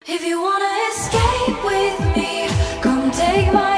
If you wanna escape with me, come take my